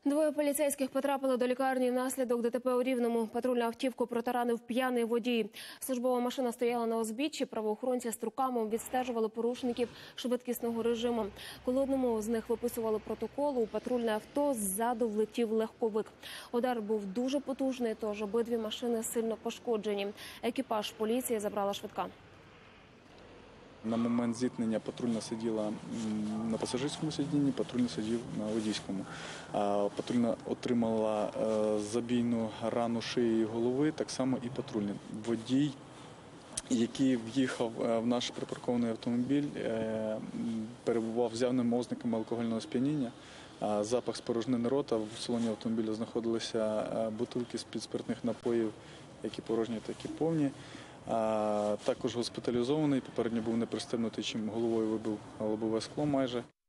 Двоє поліцейських потрапили до лікарні внаслідок ДТП у Рівному. Патрульну автівку протаранив п'яний водій. Службова машина стояла на узбіччі, правоохоронці з труками відстежували порушників швидкісного режиму. Коли одному з них виписували протокол, у патрульне авто ззаду влетів легковик. Удар був дуже потужний, тож обидві машини сильно пошкоджені. Екіпаж поліції забрала швидка. На момент зіткнення патрульна сиділа на пасажирському сидінні, патрульний сидів на водійському. Патрульна отримала забійну рану шиї і голови, так само і патрульний. Водій, який в'їхав в наш припаркований автомобіль, перебував з явними ознаками алкогольного сп'яніння. Запах спорожнини рота, в салоні автомобіля знаходилися бутилки з-під спиртних напоїв, які порожні, так і повні. Також госпіталізований, попередньо був непристебнутий, чим головою вибив лобове скло майже.